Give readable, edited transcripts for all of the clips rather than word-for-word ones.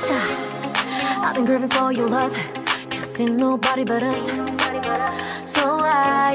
gotcha. I've been craving for your love. Can't see nobody but us. So I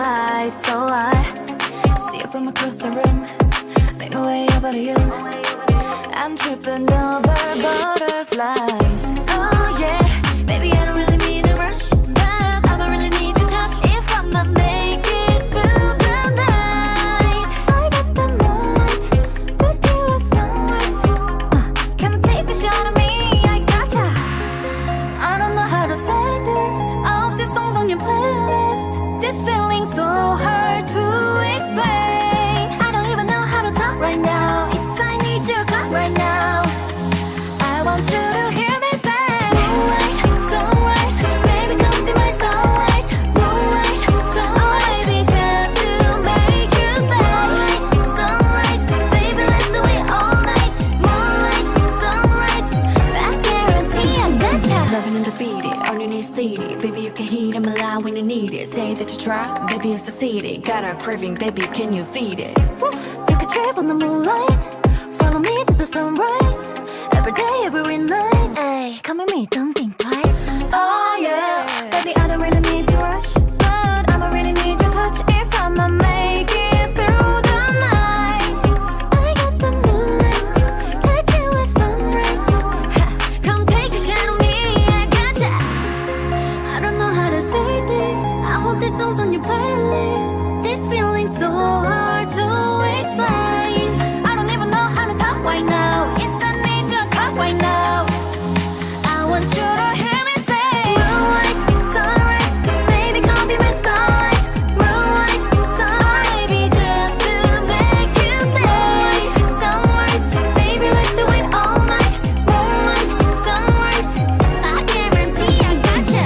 see it from across the room. Make my way over to you. I'm tripping over butterflies. Oh yeah, baby, I don't really mean to rush, but I'ma really need your touch if I'ma make it through the night. I got the moonlight, tequila sunrise. Come and take a shot of me, I gotcha. I don't know how to say this. All of these songs on your playlist. This feeling's so hard to explain. I don't even know how to talk right now. It's I need your cut right now. I want you to hear me say moonlight, sunrise, baby come be my starlight. Moonlight, sunrise, baby just to make you say moonlight, sunrise, baby let's do it all night. Moonlight, sunrise, I guarantee I gotcha. Loving and defeated, on your knees pleading. Baby you can heat, I'm alive when you need it. Say that you try, baby you succeeded. Got a craving, baby can you feed it? Take a trip on the moonlight. Follow me to the sunrise. Every day, every night. Hey, come with me, don't think twice. Oh yeah, baby, I don't really need to rush, but I'ma really need your touch if I'ma make it through the night. I got the moonlight, tequila sunrise. Ha, come take a shot on me, I gotcha. I don't know how to say this. I hope this song's on your playlist. This feeling's so hard to explain. I don't even know how to talk right now. It's the need your cock right now. I want you to hear me say moonlight, sunrise, baby come be my starlight. Moonlight, sunrise, baby just to make you say sunrise, baby let's do it all night. Moonlight, sunrise, I guarantee I gotcha.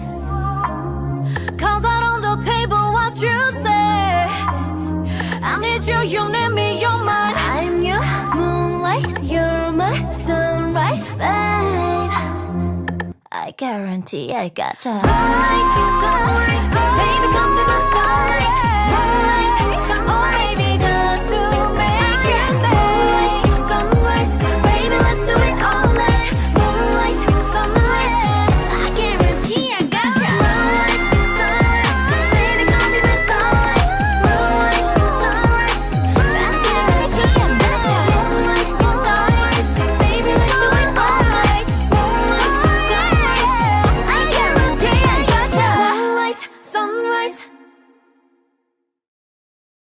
Cause out on the table what you say. I need you, you need me, you're mine. I'm your moonlight, you're my sunrise, babe. I guarantee I gotcha. Moonlight, sunrise, baby come be my starlight.